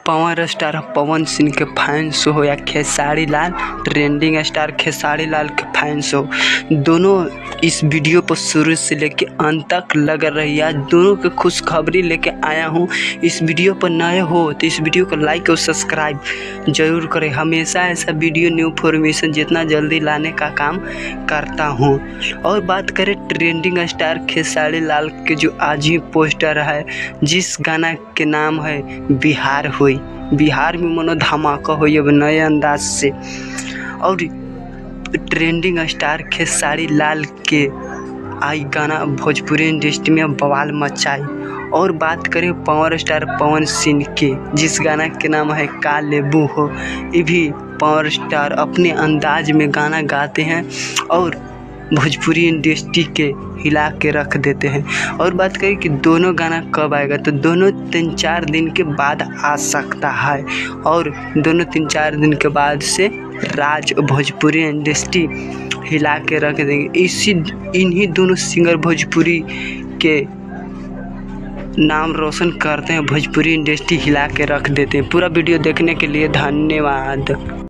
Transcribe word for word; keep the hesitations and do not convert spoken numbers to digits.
Power star Pawan Singh के fans हो या खेसारी लाल ट्रेंडिंग स्टार खेसारी लाल के फैंस हो, दोनों इस वीडियो पर शुरू से लेके अंत तक लग रही है। दोनों के खुशखबरी लेके आया हूँ। इस वीडियो पर नए हो तो इस वीडियो को लाइक और सब्सक्राइब जरूर करें। हमेशा ऐसा वीडियो न्यू इन्फॉर्मेशन जितना जल्दी लाने का काम करता हूँ। और बात करें ट्रेंडिंग स्टार खेसारी लाल के जो आज ही पोस्टर है, जिस गाना के नाम है बिहार हुई, बिहार में मनो धमाका हुई अब नए अंदाज से। और ट्रेंडिंग स्टार खेसारी लाल के आई गाना भोजपुरी इंडस्ट्री में बवाल मचाई। और बात करें पावर स्टार पवन सिंह के, जिस गाना के नाम है का लेबू हो, ये भी पावर स्टार अपने अंदाज में गाना गाते हैं और भोजपुरी इंडस्ट्री के हिला के रख देते हैं। और बात करें कि दोनों गाना कब आएगा, तो दोनों तीन चार दिन के बाद आ सकता है। और दोनों तीन चार दिन के बाद से राज भोजपुरी इंडस्ट्री हिला के रख देंगे। इसी इन्हीं दोनों सिंगर भोजपुरी के नाम रोशन करते हैं, भोजपुरी इंडस्ट्री हिला के रख देते हैं। पूरा वीडियो देखने के लिए धन्यवाद।